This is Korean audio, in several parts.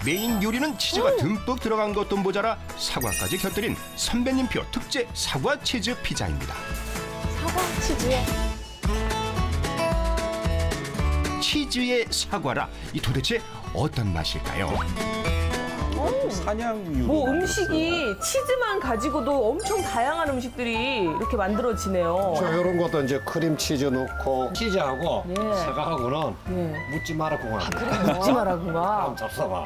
메인 요리는 치즈가 듬뿍 들어간 것도 모자라 사과까지 곁들인 선배님표 특제 사과 치즈 피자입니다. 사과 치즈에 치즈의 사과라 이 도대체 어떤 맛일까요? 산양유. 뭐 음식이 치즈만 가지고도 엄청 다양한 음식들이 이렇게 만들어지네요. 자, 이런 것도 이제 크림치즈 넣고 치즈하고 예. 사과하고는 예. 묻지 마라 공항. 묻지 마라구나. 한번 잡숴봐.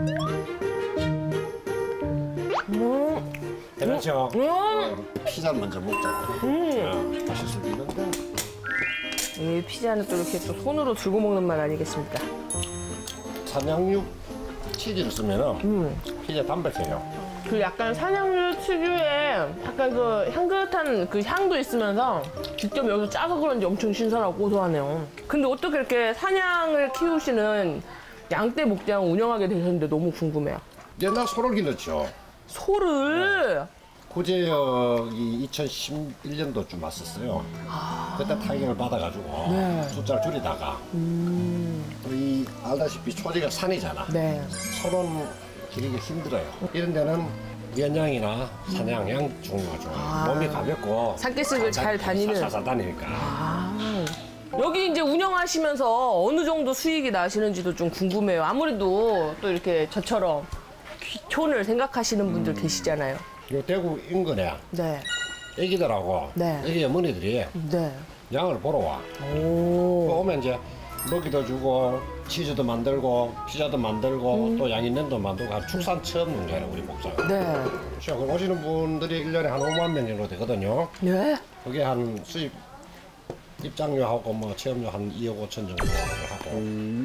그렇죠. 피자를 먼저 먹자. 맛있을 수 있는데. 이 피자는 또 이렇게 또 손으로 들고 먹는 맛 아니겠습니까? 산양육 치즈를 쓰면은 피자 담백해요. 그 약간 산양류 특유의 약간 그 향긋한 그 향도 있으면서 직접 여기서 짜서 그런지 엄청 신선하고 고소하네요. 근데 어떻게 이렇게 산양을 키우시는 양떼 목장 운영하게 되셨는데 너무 궁금해요. 옛날 소를 길렀죠. 소를 구제역이 2011년도쯤 왔었어요. 그때 타격을 받아가지고 숫자를 줄이다가 또 이 알다시피 초지가 산이잖아. 네. 소는 기르기 힘들어요. 이런 데는 연양이나 사냥 양 종류가 좋아요. 몸이 가볍고 산기슭을 잘 다니는. 살살 다니니까. 여기 이제 운영하시면서 어느 정도 수익이 나시는지도 좀 궁금해요. 아무래도 또 이렇게 저처럼 귀촌을 생각하시는 분들 계시잖아요. 요 대구 인근에 네. 애기들하고 네. 애기 어머니들이 네. 양을 보러 와. 오. 오면 이제 먹이도 주고 치즈도 만들고 피자도 만들고 또 양인면도 만들고 축산 처음 농장이에요 우리 목장. 네. 그렇죠. 오시는 분들이 1년에 한 5만 명 정도 되거든요. 네. 그게 한 수입 입장료하고 뭐 체험료 한 2억 5천 정도 하고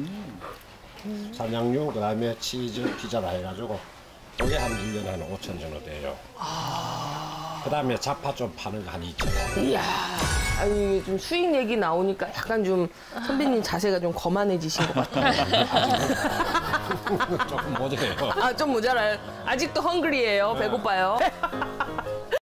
산양류 그다음에 치즈 피자다 해가지고 그게 한 1년에 한 5천 정도 돼요. 그다음에 자파 좀 파는 거 한 2천 원. 이야. 아니, 좀 수익 얘기 나오니까 약간 좀 선배님 자세가 좀 거만해지신 것 같아요. 조금 모자라요. 아, 좀 모자라요. 아직도 헝그리예요. 배고파요.